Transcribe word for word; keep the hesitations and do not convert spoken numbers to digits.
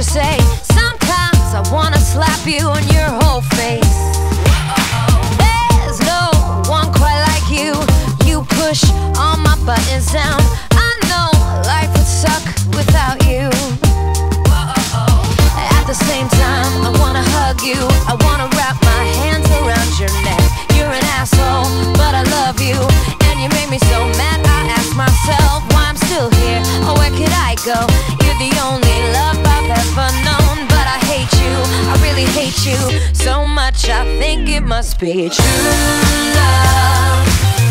you say? Sometimes I wanna slap you on your whole face. There's no one quite like you. You push all my buttons down. I know life would suck without you. At the same time, I wanna hug you. I wanna wrap my hands around your neck. You're an asshole, but I love you. And you make me so mad, I ask myself why I'm still here, or where could I go? You're the only love I've ever known, but I hate you, I really hate you so much, I think it must be true love.